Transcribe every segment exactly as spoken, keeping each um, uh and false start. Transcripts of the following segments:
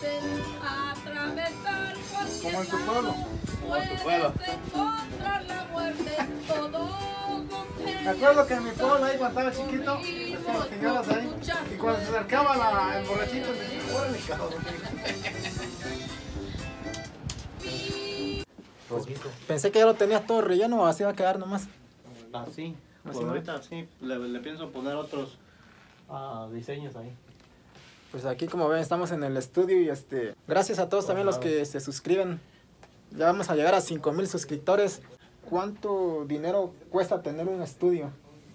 atravesar cualquier ¿Cómo en tu pueblo? ¿Cómo en tu pueblo? Encontrar la muerte todo. Me acuerdo que en mi pueblo ahí cuando estaba chiquito, estaban las señoras ahí, y cuando se acercaba la, el borrachito me decía, órale, cabrón. Pues, pensé que ya lo tenías todo relleno o así va a quedar nomás. Así, por Así, ¿no? ahorita sí, le, le pienso poner otros uh, diseños ahí. Pues aquí como ven estamos en el estudio y este gracias a todos también los que se suscriben. Ya vamos a llegar a cinco mil suscriptores. ¿Cuánto dinero cuesta tener un estudio?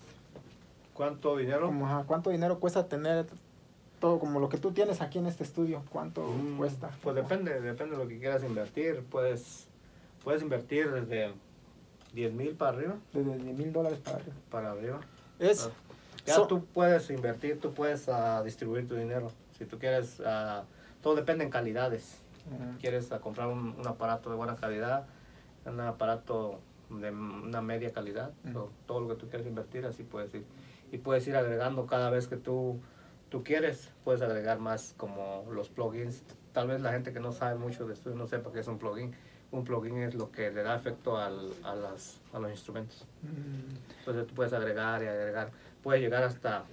¿Cuánto dinero? Como, ajá, ¿cuánto dinero cuesta tener todo como lo que tú tienes aquí en este estudio? ¿Cuánto Mm, cuesta? Pues depende, depende de lo que quieras invertir. Puedes, puedes invertir desde diez mil para arriba. Desde diez mil dólares para arriba. Para arriba. Es, Ah. Ya so- tú puedes invertir, tú puedes uh, distribuir tu dinero. Si tú quieres, uh, todo depende en calidades. Ujú. Quieres uh, comprar un, un aparato de buena calidad, un aparato de una media calidad, Ujú. so, todo lo que tú quieres invertir, así puedes ir. Y puedes ir agregando cada vez que tú, tú quieres, puedes agregar más como los plugins. Tal vez la gente que no sabe mucho de esto no sepa qué es un plugin. Un plugin es lo que le da efecto al, a, las, a los instrumentos. Mm, Entonces tú puedes agregar y agregar. Puede llegar hasta...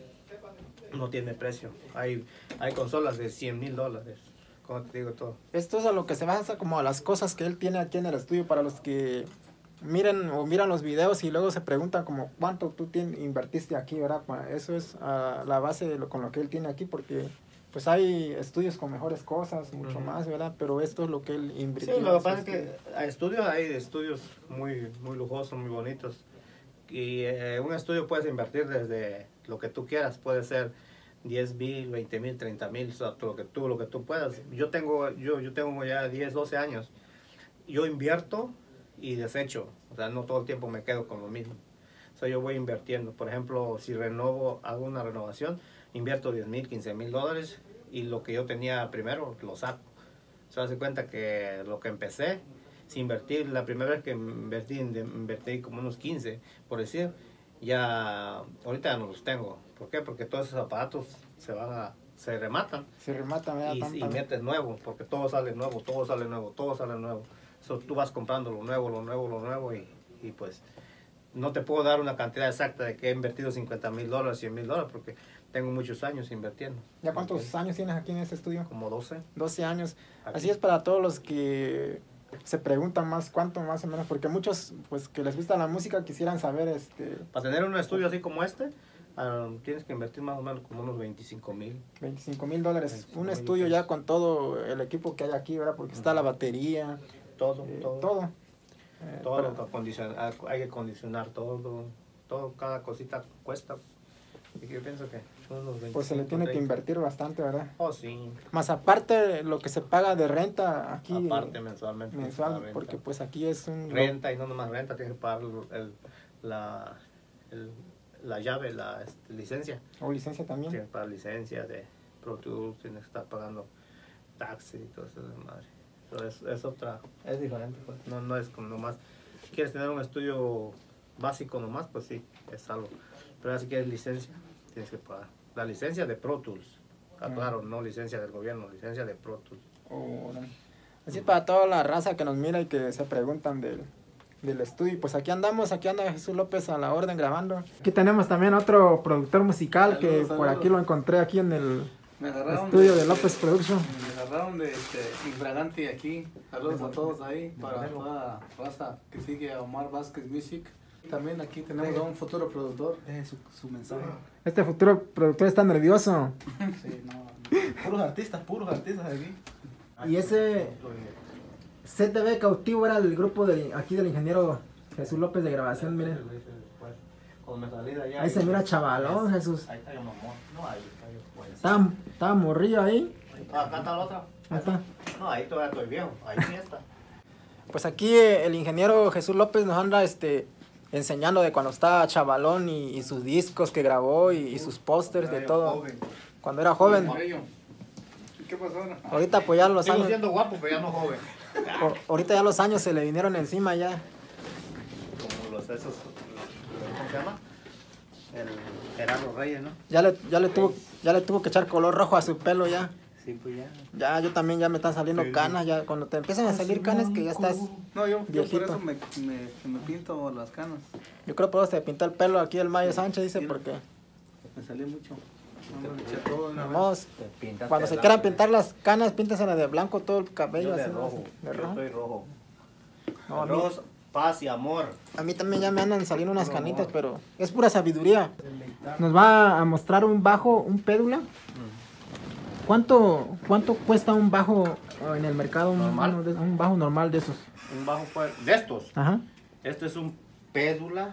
mm, no tiene precio. Hay, hay consolas de cien mil dólares. Como te digo todo. Esto es a lo que se basa como a las cosas que él tiene aquí en el estudio para los que miren o miran los videos y luego se preguntan como cuánto tú tien- invertiste aquí, ¿verdad? Pa- Eso es a la base de lo, con lo que él tiene aquí porque pues hay estudios con mejores cosas, mucho Ujú. más, ¿verdad? Pero esto es lo que él invirtió. Sí, lo que en su pasa es que estudio. hay estudios, hay estudios muy, muy lujosos, muy bonitos. Y eh, un estudio puedes invertir desde lo que tú quieras. Puede ser diez mil, veinte mil, treinta mil, o sea, lo que tú, lo que tú puedas. Yo tengo, yo, yo tengo ya diez, doce años. Yo invierto y desecho. O sea, no todo el tiempo me quedo con lo mismo. O sea, yo voy invirtiendo. Por ejemplo, si renovo, hago una renovación, invierto diez mil, quince mil dólares y lo que yo tenía primero lo saco. Se hace cuenta que lo que empecé, sin invertir, la primera vez que invertí, invertí como unos quince, por decir, ya ahorita ya no los tengo. ¿Por qué? Porque todos esos aparatos se van a, se rematan. Se remata, ¿verdad? Y, Tanta- y metes nuevo, porque todo sale nuevo, todo sale nuevo, todo sale nuevo. So, tú vas comprando lo nuevo, lo nuevo, lo nuevo y, y pues no te puedo dar una cantidad exacta de que he invertido cincuenta mil dólares, cien mil dólares, porque tengo muchos años invirtiendo. ¿Ya cuántos años tienes aquí en este estudio? Como doce. doce años. Aquí. Así es para todos los que se preguntan más cuánto más o menos, porque muchos pues que les gusta la música quisieran saber este Para tener un estudio así como este, um, tienes que invertir más o menos como unos veinticinco mil. veinticinco mil dólares. veinticinco Un mil estudio pesos. ya con todo el equipo que hay aquí, ¿verdad? Porque está la batería, Todo, eh, todo. todo. Eh, Todo para- lo que acondiciona- hay que acondicionar todo, todo, cada cosita cuesta. Y yo pienso que son unos veinticinco, pues se le tiene que treinta. invertir bastante, ¿verdad? Oh, sí. Más aparte lo que se paga de renta aquí Aparte mensualmente. mensual, la renta. porque pues aquí es un Renta y no nomás renta, tienes que pagar el, la, el, la llave, la este, licencia. o licencia también. Tienes que pagar licencia de Pro Tools, tienes que estar pagando taxi y todo eso de madre. Pero es, es otra, es diferente, pues. No, no es como nomás, quieres tener un estudio básico nomás, pues sí, es algo. Pero ahora si quieres licencia, tienes que pagar. La licencia de Pro Tools. Ah, Mm. claro, no licencia del gobierno, licencia de Pro Tools. Órale. Así es para toda la raza que nos mira y que se preguntan del, del estudio. Pues aquí andamos, aquí anda Jesús López a la orden grabando. Aquí tenemos también otro productor musical que Saludos, por saludos. aquí lo encontré aquí en el Me agarraron estudio de López Production. Me agarraron de este, infragante aquí. Saludos a todos ahí para toda la raza que sigue a Omar Vázquez Music. También aquí tenemos a un futuro productor. Deje su, su mensaje. Este futuro productor está nervioso. Sí, no, no. Puros artistas, puros artistas aquí. Y ese C T V Cautivo era el grupo de aquí del ingeniero Jesús López de grabación, miren. Cuando me salí de allá. Ahí se mira chavalón, Jesús. Ahí está yo mamón. No, ahí está yo. Pues. Estaba, estaba morrillo ahí. Ah, acá está la otra. Ahí está. No, ahí todavía estoy viejo. Ahí sí está. Pues aquí eh, el ingeniero Jesús López nos anda este, enseñando de cuando estaba chavalón y, y sus discos que grabó y, y sus pósters de todo. Cuando era joven. ¿Qué pasó? Ahorita pues ya los Sigo años, siendo guapo, pero ya no joven. o- ahorita ya los años se le vinieron encima ya. Como los esos. ¿Cómo se llama? El Gerardo Reyes, ¿no? Ya le, ya le tuvo, ya le tuvo que echar color rojo a su pelo ya. Sí, pues ya. Ya, yo también ya me están saliendo Sí, sí. canas, ya cuando te empiezan a salir canas que ya estás... No, yo, yo por Viejito. eso me, me, me pinto las canas. Yo creo por eso se pintó el pelo aquí el Mayo Sánchez, dice, Mira. porque... Me salió mucho. No, me eché todo de una vez. Vamos, Te pintaste cuando se blanco. quieran pintar las canas, píntensela de blanco todo el cabello. Yo de así, ¿no? rojo. De Yo rojo. soy rojo. No, a, mí, Rojo, paz y amor. a mí también ya me andan saliendo unas canitas, pero es pura sabiduría. Nos va a mostrar un bajo, un pédula. ¿Cuánto, cuánto cuesta un bajo en el mercado? Un, Normal. uno de- un bajo normal de esos. Un bajo pues, de estos. Ajá. Este es un pédula.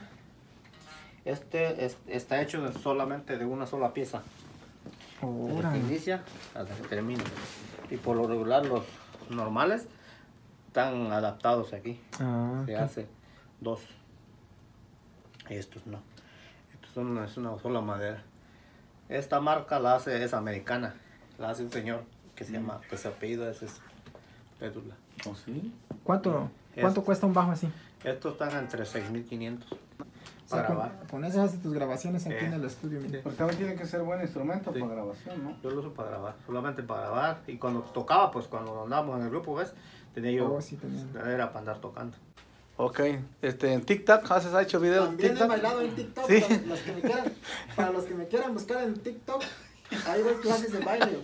Este es- está hecho de solamente de una sola pieza. Desde que Órale. inicia hasta que termina. Y por lo regular los normales están adaptados aquí. Ah, Se ok. hace dos. Estos no. Estos son es una sola madera. Esta marca la hace, es americana. La hace un señor que se llama, que se apellida ese es pédula. ¿Oh, sí? ¿Cuánto, ¿cuánto Es- cuesta un bajo así? Estos están entre seis mil quinientos O para sea, con, grabar. con eso haces tus grabaciones aquí Eh. en el estudio. mira. Porque también tiene que ser buen instrumento Sí. para grabación, ¿no? Yo lo uso para grabar, solamente para grabar. Y cuando tocaba, pues cuando andábamos en el grupo, ¿ves? Tenía yo, Oh, sí, tenía. era para andar tocando. Ok, este, en TikTok, ¿has hecho videos en También he TikTok? bailado en TikTok. Sí. Para, los que me quieran, para los que me quieran buscar en TikTok, ahí doy clases de baile.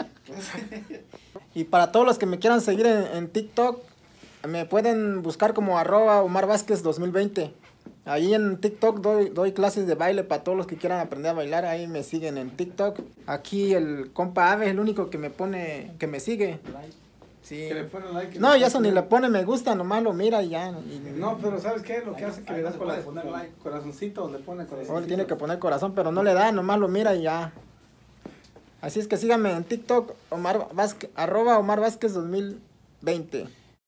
Y para todos los que me quieran seguir en, en TikTok, me pueden buscar como arroba Omar Vázquez dos mil veinte. Ahí en TikTok doy, doy clases de baile para todos los que quieran aprender a bailar. Ahí me siguen en TikTok. Aquí el compa Ave es el único que me pone, que me sigue. Sí. Que le pone like. que No, le ya eso pone- ni le pone me gusta, nomás lo mira y ya. y- No, pero ¿sabes qué? Lo que hace que ahí le no da se cora- puede poner con- like. corazoncito, le pone corazoncito. Oh, le tiene que poner corazón, pero no le da, nomás lo mira y ya. Así es que síganme en TikTok, Omar Vázquez, arroba Omar Vázquez dos mil veinte.